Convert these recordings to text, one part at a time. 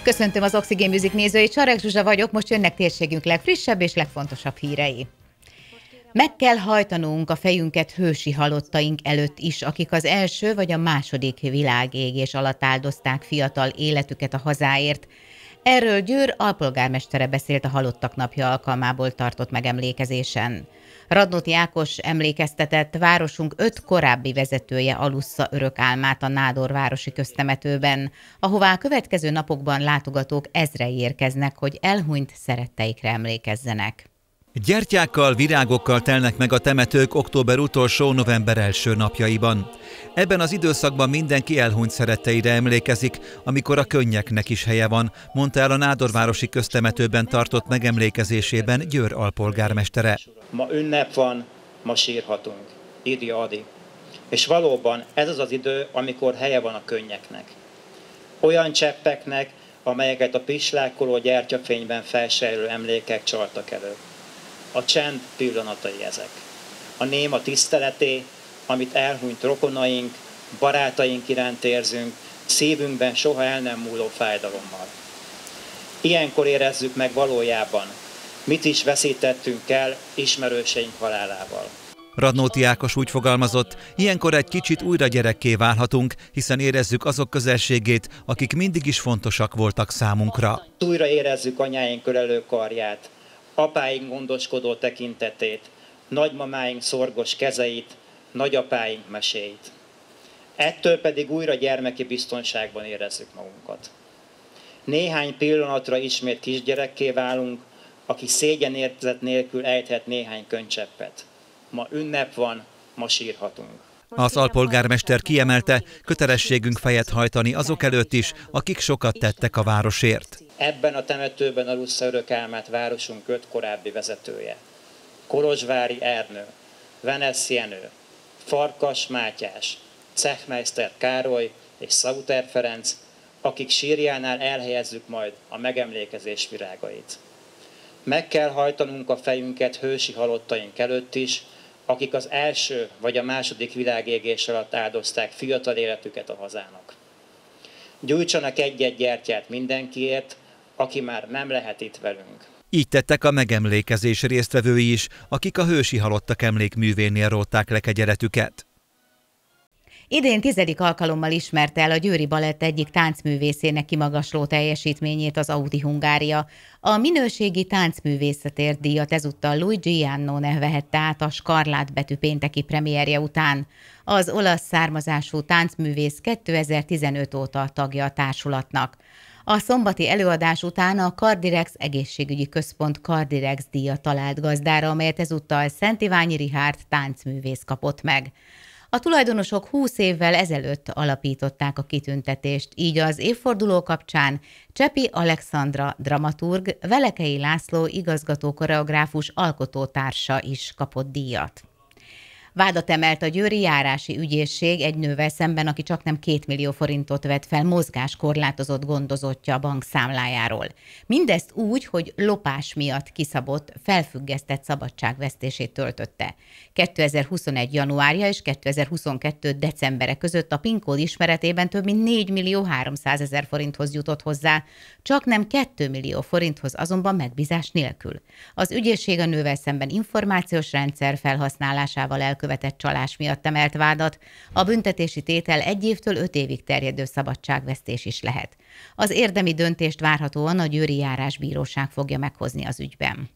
Köszöntöm az Oxygen Music nézőit, Sarek Zsuzsa vagyok, most jönnek térségünk legfrissebb és legfontosabb hírei. Meg kell hajtanunk a fejünket hősi halottaink előtt is, akik az első vagy a második világégés alatt áldozták fiatal életüket a hazáért. Erről Győr alpolgármestere beszélt a Halottak Napja alkalmából tartott megemlékezésen. Radnóti Ákos emlékeztetett, városunk 5 korábbi vezetője alussza örök álmát a Nádor városi köztemetőben, ahová a következő napokban látogatók ezrei érkeznek, hogy elhunyt szeretteikre emlékezzenek. Gyertyákkal, virágokkal telnek meg a temetők október utolsó, november első napjaiban. Ebben az időszakban mindenki elhunyt szeretteire emlékezik, amikor a könnyeknek is helye van, mondta el a Nádorvárosi köztemetőben tartott megemlékezésében Győr alpolgármestere. Ma ünnep van, ma sírhatunk, írja Adi. És valóban ez az az idő, amikor helye van a könnyeknek. Olyan cseppeknek, amelyeket a pislákoló gyertyafényben felsejlő emlékek csaltak elő. A csend pillanatai ezek. A néma tiszteleté, amit elhunyt rokonaink, barátaink iránt érzünk, szívünkben soha el nem múló fájdalommal. Ilyenkor érezzük meg valójában, mit is veszítettünk el ismerőseink halálával. Radnóti Ákos úgy fogalmazott, ilyenkor egy kicsit újra gyerekké válhatunk, hiszen érezzük azok közelségét, akik mindig is fontosak voltak számunkra. Újra érezzük anyáink ölelő karját, apáink gondoskodó tekintetét, nagymamáink szorgos kezeit, nagyapáink meséit. Ettől pedig újra gyermeki biztonságban érezzük magunkat. Néhány pillanatra ismét kisgyerekké válunk, aki szégyenérzet nélkül ejthet néhány könycseppet. Ma ünnep van, ma sírhatunk. Az alpolgármester kiemelte, kötelességünk fejet hajtani azok előtt is, akik sokat tettek a városért. Ebben a temetőben alussza örök álmát városunk 5 korábbi vezetője. Kolozsvári Ernő, Venesz Jenő, Farkas Mátyás, Cechmeister Károly és Sauter Ferenc, akik sírjánál elhelyezzük majd a megemlékezés virágait. Meg kell hajtanunk a fejünket hősi halottaink előtt is, akik az első vagy a második világégés alatt áldozták fiatal életüket a hazának. Gyújtsanak egy-egy gyertyát mindenkiért, aki már nem lehet itt velünk. Így tettek a megemlékezés résztvevői is, akik a hősi halottak emlékművénél rótták le kegyeletüket. Idén 10. alkalommal ismerte el a Győri Balett egyik táncművészének kimagasló teljesítményét az Audi Hungária. A minőségi táncművészetért díjat ezúttal Luigi Iannone vehette át a Skarlát betű pénteki premierje után. Az olasz származású táncművész 2015 óta tagja a társulatnak. A szombati előadás után a Cardirex egészségügyi központ Cardirex díjat talált gazdára, amelyet ezúttal Szent Iványi Richárd táncművész kapott meg. A tulajdonosok 20 évvel ezelőtt alapították a kitüntetést, így az évforduló kapcsán Csepi Alexandra dramaturg, Velekei László igazgató-koreográfus alkotótársa is kapott díjat. Vádat emelt a győri járási ügyészség egy nővel szemben, aki csaknem 2 millió forintot vett fel mozgáskorlátozott gondozottja a bank számlájáról. Mindezt úgy, hogy lopás miatt kiszabott, felfüggesztett szabadságvesztését töltötte. 2021. januárja és 2022. decembere között a PIN kód ismeretében több mint 4 millió 300 000 forinthoz jutott hozzá, csaknem 2 millió forinthoz azonban megbízás nélkül. Az ügyészség a nővel szemben információs rendszer felhasználásával elkövetett csalás miatt emelt vádat, a büntetési tétel 1 évtől 5 évig terjedő szabadságvesztés is lehet. Az érdemi döntést várhatóan a Győri Járásbíróság fogja meghozni az ügyben.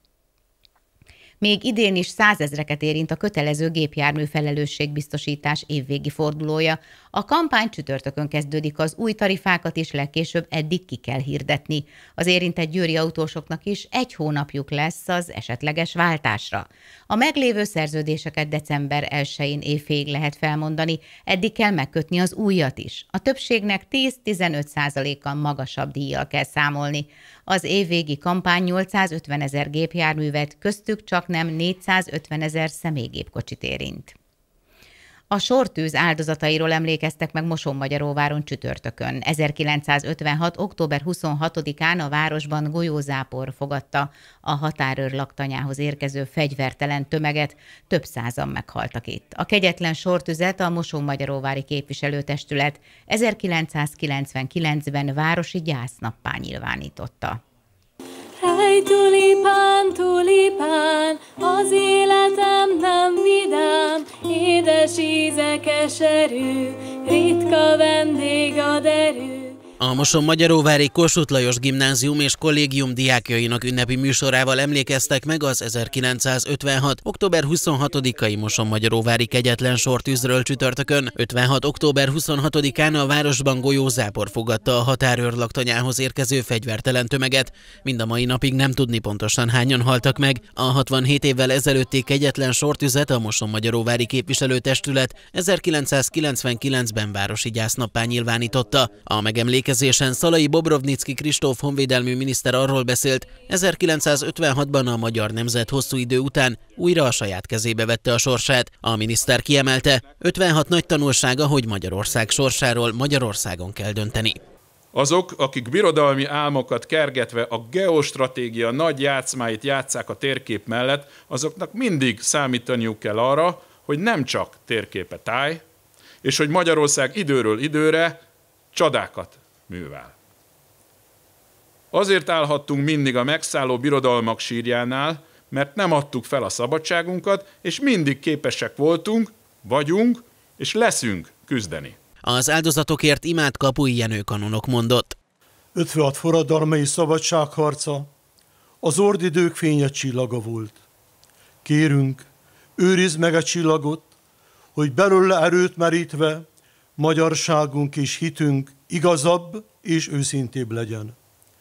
Még idén is 100 000-eket érint a kötelező gépjármű felelősségbiztosítás évvégi fordulója. A kampány csütörtökön kezdődik, az új tarifákat is legkésőbb eddig ki kell hirdetni. Az érintett győri autósoknak is 1 hónapjuk lesz az esetleges váltásra. A meglévő szerződéseket december 1-én évféig lehet felmondani, eddig kell megkötni az újat is. A többségnek 10-15%-kal magasabb díjjal kell számolni. Az évvégi kampány 850 000 gépjárművet, köztük csaknem 450 000 személygépkocsit érint. A sortűz áldozatairól emlékeztek meg Mosonmagyaróváron csütörtökön. 1956. október 26-án a városban golyózápor fogadta a határőr laktanyához érkező fegyvertelen tömeget, több százan meghaltak itt. A kegyetlen sortüzet a Mosonmagyaróvári képviselőtestület 1999-ben városi gyásznappá nyilvánította. Hely, tulipán, tulipán, az életem nem vidám, édes íze keserű, ritka vendég a derű. A Mosonmagyaróvári Kossuth Lajos Gimnázium és Kollégium diákjainak ünnepi műsorával emlékeztek meg az 1956. október 26-ai Mosonmagyaróvári kegyetlen sortűzről csütörtökön. 56. október 26-án a városban golyózápor fogadta a határőr laktanyához érkező fegyvertelen tömeget. Mind a mai napig nem tudni pontosan hányan haltak meg. A 67 évvel ezelőtti kegyetlen sortüzet a Mosonmagyaróvári képviselőtestület 1999-ben városi gyásznappá nyilvánította. A megemlékezésen Szalai Bobrovnicki Kristóf honvédelmi miniszter arról beszélt, 1956-ban a magyar nemzet hosszú idő után újra a saját kezébe vette a sorsát. A miniszter kiemelte, 56 nagy tanulsága, hogy Magyarország sorsáról Magyarországon kell dönteni. Azok, akik birodalmi álmokat kergetve a geostratégia nagy játszmáit játsszák a térkép mellett, azoknak mindig számítaniuk kell arra, hogy nem csak térképe táj, és hogy Magyarország időről időre csodákat művel. Azért állhattunk mindig a megszálló birodalmak sírjánál, mert nem adtuk fel a szabadságunkat, és mindig képesek voltunk, vagyunk, és leszünk küzdeni. Az áldozatokért imád Kapui Jenő kanonok mondott. 56 forradalmai szabadságharca az ordidők fényes csillaga volt. Kérünk, őrizd meg a csillagot, hogy belőle erőt merítve magyarságunk és hitünk igazabb és őszintébb legyen.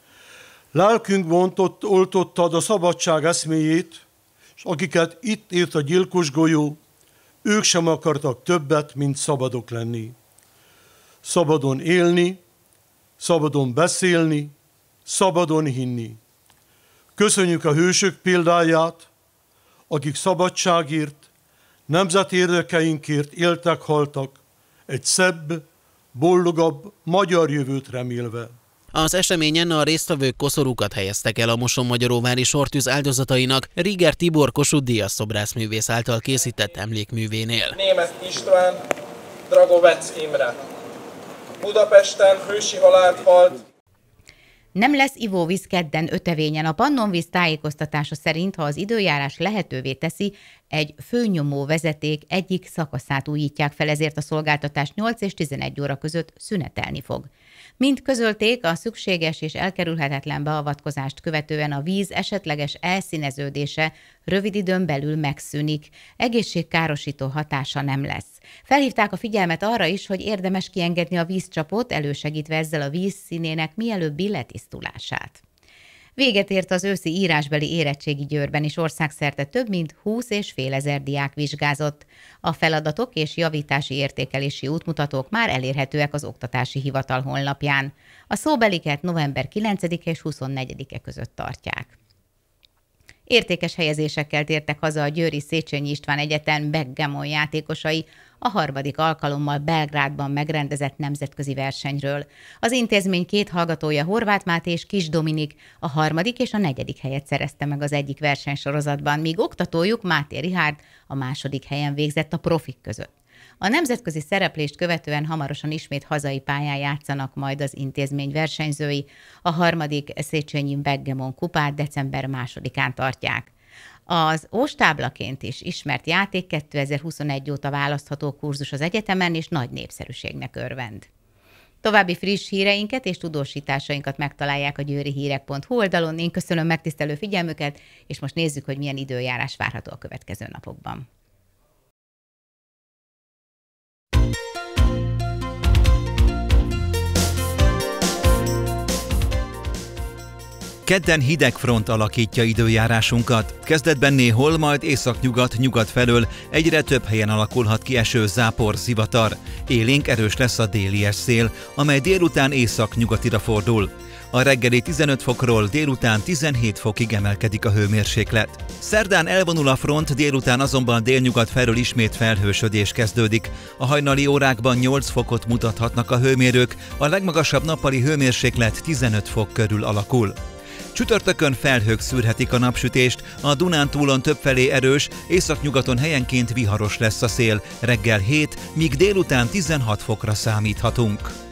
Lelkünkben oltottad a szabadság eszméjét, és akiket itt ért a gyilkos golyó, ők sem akartak többet, mint szabadok lenni. Szabadon élni, szabadon beszélni, szabadon hinni. Köszönjük a hősök példáját, akik szabadságért, nemzeti érdekeinkért éltek, haltak, egy szebb, boldogabb magyar jövőt remélve. Az eseményen a résztvevők koszorúkat helyeztek el a Mosonmagyaróvári sortűz áldozatainak Riger Tibor Kossuth Díjas szobrászművész által készített emlékművénél. Németh István, Dragovec Imre. Budapesten hősi halált halt. Nem lesz ivóvíz kedden Ötevényen. A Pannonvíz tájékoztatása szerint, ha az időjárás lehetővé teszi, egy főnyomó vezeték egyik szakaszát újítják fel, ezért a szolgáltatás 8 és 11 óra között szünetelni fog. Mint közölték, a szükséges és elkerülhetetlen beavatkozást követően a víz esetleges elszíneződése rövid időn belül megszűnik, egészségkárosító hatása nem lesz. Felhívták a figyelmet arra is, hogy érdemes kiengedni a vízcsapot, elősegítve ezzel a víz színének mielőbbi letisztulását. Véget ért az őszi írásbeli érettségi Győrben, és országszerte több mint 20,5 ezer diák vizsgázott. A feladatok és javítási értékelési útmutatók már elérhetőek az Oktatási Hivatal honlapján. A szóbeliket november 9-e és 24-e között tartják. Értékes helyezésekkel tértek haza a győri Széchenyi István Egyetem backgammon játékosai a harmadik alkalommal Belgrádban megrendezett nemzetközi versenyről. Az intézmény két hallgatója, Horváth Máté és Kis Dominik, a harmadik és a negyedik helyet szerezte meg az egyik versenysorozatban, míg oktatójuk, Máté Richárd, a második helyen végzett a profik között. A nemzetközi szereplést követően hamarosan ismét hazai pályán játszanak majd az intézmény versenyzői. A harmadik Széchenyi backgammon kupát december 2-án tartják. Az óstáblaként is ismert játék 2021 óta választható kurzus az egyetemen, és nagy népszerűségnek örvend. További friss híreinket és tudósításainkat megtalálják a győrihírek.hu oldalon. Én köszönöm megtisztelő figyelmüket, és most nézzük, hogy milyen időjárás várható a következő napokban. Kedden hideg front alakítja időjárásunkat. Kezdetben néhol, majd északnyugat-nyugat felől egyre több helyen alakulhat ki eső, zápor, zivatar. Élénk erős lesz a déli szél, amely délután észak-nyugatira fordul. A reggeli 15 fokról délután 17 fokig emelkedik a hőmérséklet. Szerdán elvonul a front, délután azonban délnyugat felől ismét felhősödés kezdődik. A hajnali órákban 8 fokot mutathatnak a hőmérők, a legmagasabb nappali hőmérséklet 15 fok körül alakul. Csütörtökön felhők szűrhetik a napsütést, a Dunántúlon többfelé erős, északnyugaton helyenként viharos lesz a szél, reggel 7, míg délután 16 fokra számíthatunk.